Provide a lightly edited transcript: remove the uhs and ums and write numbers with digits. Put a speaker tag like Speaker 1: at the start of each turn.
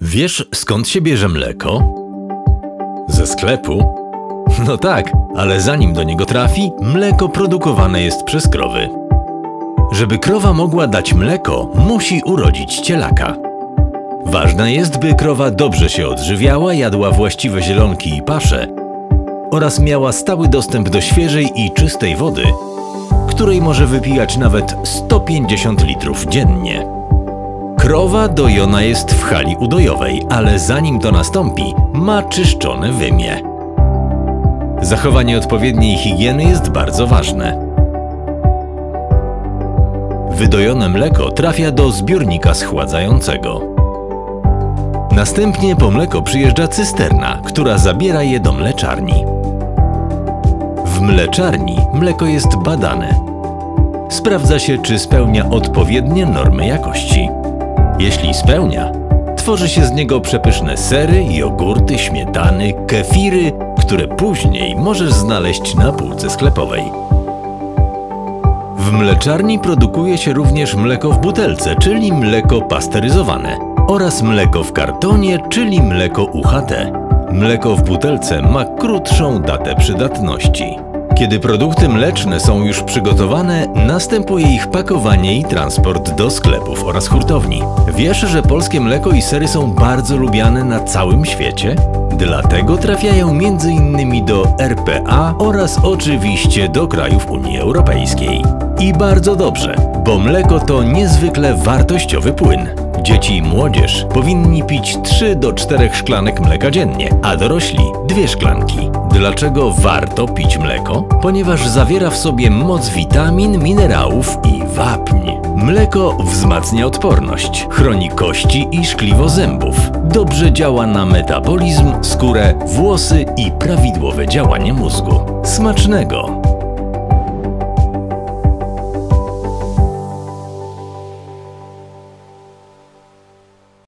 Speaker 1: Wiesz, skąd się bierze mleko? Ze sklepu? No tak, ale zanim do niego trafi, mleko produkowane jest przez krowy. Żeby krowa mogła dać mleko, musi urodzić cielaka. Ważne jest, by krowa dobrze się odżywiała, jadła właściwe zielonki i pasze oraz miała stały dostęp do świeżej i czystej wody, której może wypijać nawet 150 litrów dziennie. Krowa dojona jest w hali udojowej, ale zanim to nastąpi, ma czyszczone wymie. Zachowanie odpowiedniej higieny jest bardzo ważne. Wydojone mleko trafia do zbiornika schładzającego. Następnie po mleko przyjeżdża cysterna, która zabiera je do mleczarni. W mleczarni mleko jest badane. Sprawdza się, czy spełnia odpowiednie normy jakości. Jeśli spełnia, tworzy się z niego przepyszne sery, jogurty, śmietany, kefiry, które później możesz znaleźć na półce sklepowej. W mleczarni produkuje się również mleko w butelce, czyli mleko pasteryzowane, oraz mleko w kartonie, czyli mleko UHT. Mleko w butelce ma krótszą datę przydatności. Kiedy produkty mleczne są już przygotowane, następuje ich pakowanie i transport do sklepów oraz hurtowni. Wiesz, że polskie mleko i sery są bardzo lubiane na całym świecie? Dlatego trafiają m.in. do RPA oraz oczywiście do krajów Unii Europejskiej. I bardzo dobrze, bo mleko to niezwykle wartościowy płyn. Dzieci i młodzież powinni pić 3 do 4 szklanek mleka dziennie, a dorośli 2 szklanki. Dlaczego warto pić mleko? Ponieważ zawiera w sobie moc witamin, minerałów i wapń. Mleko wzmacnia odporność, chroni kości i szkliwo zębów, dobrze działa na metabolizm, skórę, włosy i prawidłowe działanie mózgu. Smacznego!